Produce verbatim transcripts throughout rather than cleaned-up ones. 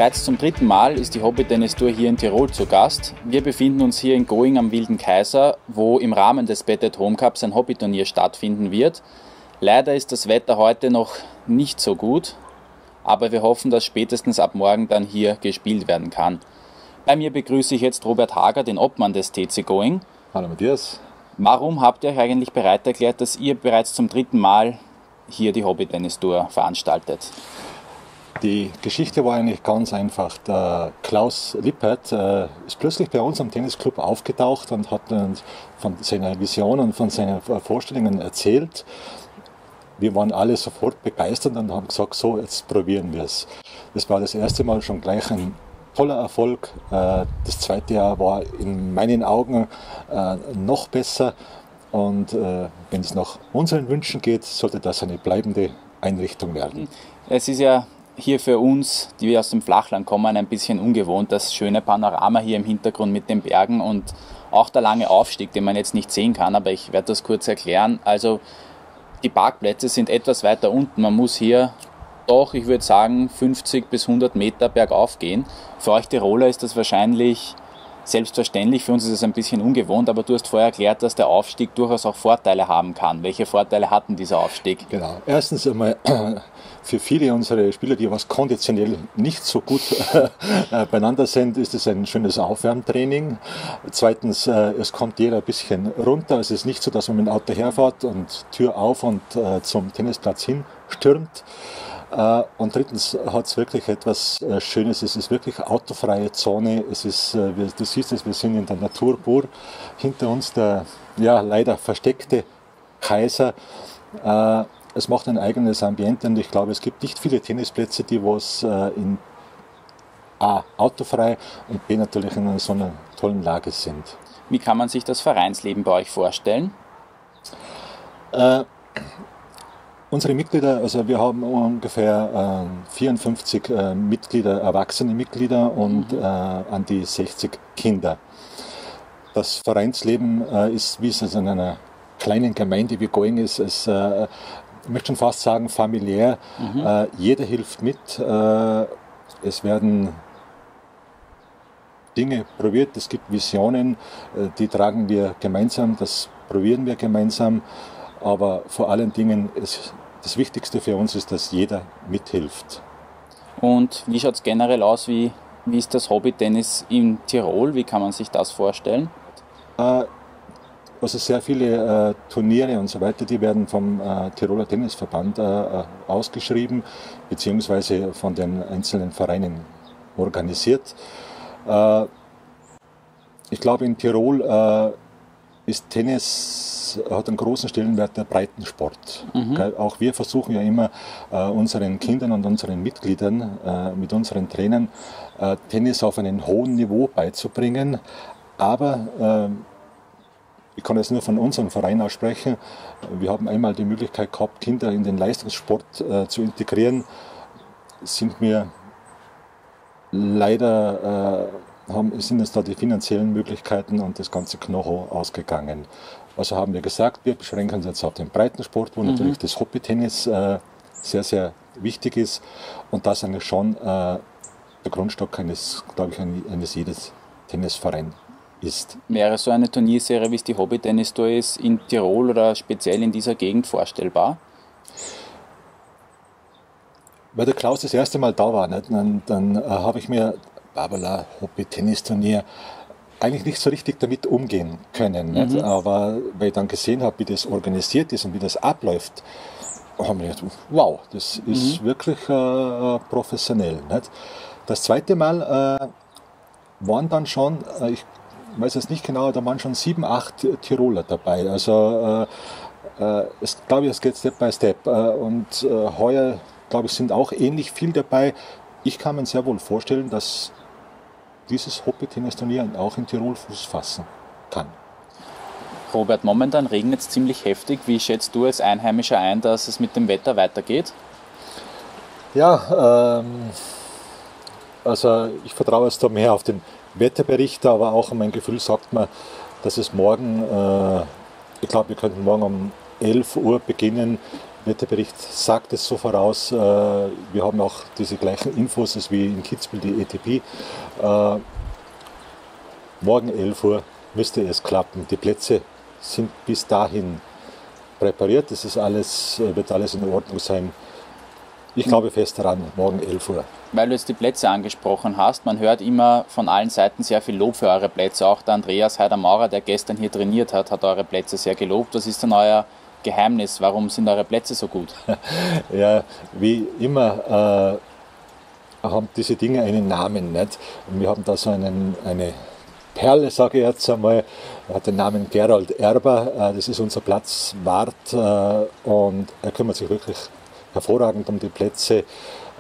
Bereits zum dritten Mal ist die Hobby-Tennis-Tour hier in Tirol zu Gast. Wir befinden uns hier in Going am Wilden Kaiser, wo im Rahmen des Bet-at-Home Cups ein Hobbyturnier stattfinden wird. Leider ist das Wetter heute noch nicht so gut, aber wir hoffen, dass spätestens ab morgen dann hier gespielt werden kann. Bei mir begrüße ich jetzt Robert Hager, den Obmann des T C Going. Hallo Matthias. Warum habt ihr euch eigentlich bereit erklärt, dass ihr bereits zum dritten Mal hier die Hobby-Tennis-Tour veranstaltet? Die Geschichte war eigentlich ganz einfach. Der Klaus Lippert äh, ist plötzlich bei uns am Tennisclub aufgetaucht und hat uns von seiner Vision und von seinen Vorstellungen erzählt. Wir waren alle sofort begeistert und haben gesagt, so, jetzt probieren wir es. Das war das erste Mal schon gleich ein toller Erfolg. Äh, das zweite Jahr war in meinen Augen äh, noch besser. Und äh, wenn es nach unseren Wünschen geht, sollte das eine bleibende Einrichtung werden. Es ist ja hier für uns, die wir aus dem Flachland kommen, ein bisschen ungewohnt, das schöne Panorama hier im Hintergrund mit den Bergen und auch der lange Aufstieg, den man jetzt nicht sehen kann, aber ich werde das kurz erklären. Also die Parkplätze sind etwas weiter unten, man muss hier doch, ich würde sagen, fünfzig bis hundert Meter bergauf gehen. Für euch Tiroler ist das wahrscheinlich selbstverständlich, für uns ist es ein bisschen ungewohnt, aber du hast vorher erklärt, dass der Aufstieg durchaus auch Vorteile haben kann. Welche Vorteile hat denn dieser Aufstieg? Genau. Erstens einmal für viele unserer Spieler, die was konditionell nicht so gut äh, beieinander sind, ist es ein schönes Aufwärmtraining. Zweitens, äh, es kommt jeder ein bisschen runter. Es ist nicht so, dass man mit dem Auto herfährt und Tür auf und äh, zum Tennisplatz hinstürmt. Uh, und drittens hat es wirklich etwas uh, Schönes. Es ist wirklich autofreie Zone. Es ist, uh, wir, du siehst es, wir sind in der Natur pur. Hinter uns der ja, leider versteckte Kaiser. Uh, es macht ein eigenes Ambiente und ich glaube, es gibt nicht viele Tennisplätze, die was uh, in A, autofrei und B, natürlich in so einer tollen Lage sind. Wie kann man sich das Vereinsleben bei euch vorstellen? Uh, Unsere Mitglieder, also wir haben ungefähr äh, vierundfünfzig äh, Mitglieder, erwachsene Mitglieder und mhm. äh, an die sechzig Kinder. Das Vereinsleben äh, ist, wie es in einer kleinen Gemeinde wie Going ist, es, äh, ich möchte schon fast sagen familiär. Mhm. Äh, jeder hilft mit. Äh, es werden Dinge probiert, es gibt Visionen, äh, die tragen wir gemeinsam, das probieren wir gemeinsam. Aber vor allen Dingen, ist, das Wichtigste für uns ist, dass jeder mithilft. Und wie schaut es generell aus? Wie, wie ist das Hobbytennis in Tirol? Wie kann man sich das vorstellen? Äh, also sehr viele äh, Turniere und so weiter, die werden vom äh, Tiroler Tennisverband äh, ausgeschrieben, beziehungsweise von den einzelnen Vereinen organisiert. Äh, ich glaube, in Tirol äh, ist Tennis hat einen großen Stellenwert der Breitensport. Mhm. Auch wir versuchen ja immer äh, unseren Kindern und unseren Mitgliedern äh, mit unseren Trainern äh, Tennis auf einem hohen Niveau beizubringen. Aber äh, ich kann jetzt nur von unserem Verein aus sprechen. Wir haben einmal die Möglichkeit gehabt, Kinder in den Leistungssport äh, zu integrieren. Sind mir leider äh, haben, sind uns da die finanziellen Möglichkeiten und das ganze Know-how ausgegangen. Also haben wir gesagt, wir beschränken uns jetzt auf den Breitensport, wo mhm. natürlich das Hobbytennis äh, sehr, sehr wichtig ist und das eigentlich schon äh, der Grundstock eines, glaube ich, eines jedes Tennisvereins ist. Wäre so eine Turnierserie, wie es die Hobby-Tennis-Tour ist, in Tirol oder speziell in dieser Gegend vorstellbar? Weil der Klaus das erste Mal da war, nicht? dann, dann äh, habe ich mir Babala Hobby-Tennis-Turnier eigentlich nicht so richtig damit umgehen können. Mhm. Nicht? Aber weil ich dann gesehen habe, wie das organisiert ist und wie das abläuft, haben wir gedacht, wow, das ist mhm. wirklich äh, professionell. Nicht? Das zweite Mal äh, waren dann schon, äh, ich weiß es nicht genau, da waren schon sieben, acht Tiroler dabei. Also äh, äh, es, glaube ich, es geht Step by Step. Äh, und äh, heuer, glaube ich, sind auch ähnlich viel dabei. Ich kann mir sehr wohl vorstellen, dass dieses Hobby-Tennis-Turnier auch in Tirol Fuß fassen kann. Robert, momentan regnet es ziemlich heftig. Wie schätzt du als Einheimischer ein, dass es mit dem Wetter weitergeht? Ja, ähm, also ich vertraue jetzt da mehr auf den Wetterbericht, aber auch mein Gefühl sagt mir, dass es morgen, äh, ich glaube, wir könnten morgen um elf Uhr beginnen, Wetterbericht sagt es so voraus. Wir haben auch diese gleichen Infos als wie in Kitzbühel die E T P. Morgen elf Uhr müsste es klappen. Die Plätze sind bis dahin präpariert. Das ist alles, wird alles in Ordnung sein. Ich glaube fest daran, morgen elf Uhr. Weil du jetzt die Plätze angesprochen hast, man hört immer von allen Seiten sehr viel Lob für eure Plätze. Auch der Andreas Heider-Maurer, der gestern hier trainiert hat, hat eure Plätze sehr gelobt. Was ist denn euer Geheimnis? Warum sind eure Plätze so gut? Ja, wie immer äh, haben diese Dinge einen Namen. Nicht? Und wir haben da so einen, eine Perle, sage ich jetzt einmal, er hat den Namen Gerald Erber. Äh, das ist unser Platzwart äh, und er kümmert sich wirklich hervorragend um die Plätze. Äh,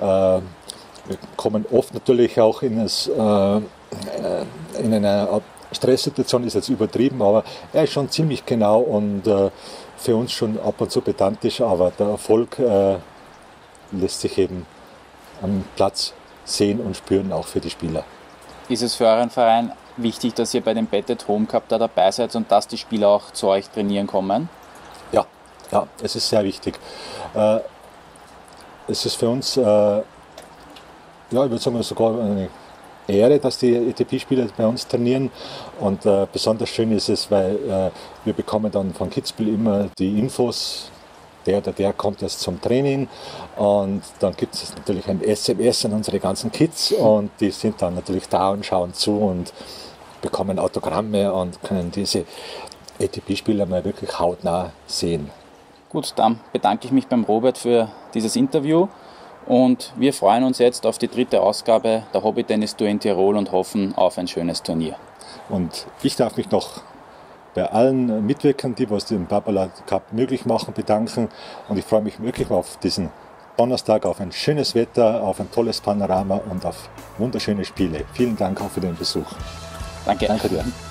wir kommen oft natürlich auch in, das, äh, in eine Stresssituation, ist jetzt übertrieben, aber er ist schon ziemlich genau und äh, für uns schon ab und zu pedantisch, aber der Erfolg äh, lässt sich eben am Platz sehen und spüren, auch für die Spieler. Ist es für euren Verein wichtig, dass ihr bei dem Bet at Home Cup da dabei seid und dass die Spieler auch zu euch trainieren kommen? Ja, ja, es ist sehr wichtig. Äh, es ist für uns, äh, ja, ich würde sagen, sogar eine Ehre, dass die E T P-Spieler bei uns trainieren und äh, besonders schön ist es, weil äh, wir bekommen dann von Kitzbühel immer die Infos, der oder der kommt jetzt zum Training und dann gibt es natürlich ein S M S an unsere ganzen Kids und die sind dann natürlich da und schauen zu und bekommen Autogramme und können diese E T P-Spieler mal wirklich hautnah sehen. Gut, dann bedanke ich mich beim Robert für dieses Interview. Und wir freuen uns jetzt auf die dritte Ausgabe der Hobby-Tennis-Tour in Tirol und hoffen auf ein schönes Turnier. Und ich darf mich noch bei allen Mitwirkern, die was den Babbala Cup möglich machen, bedanken. Und ich freue mich wirklich auf diesen Donnerstag, auf ein schönes Wetter, auf ein tolles Panorama und auf wunderschöne Spiele. Vielen Dank auch für den Besuch. Danke. Danke dir.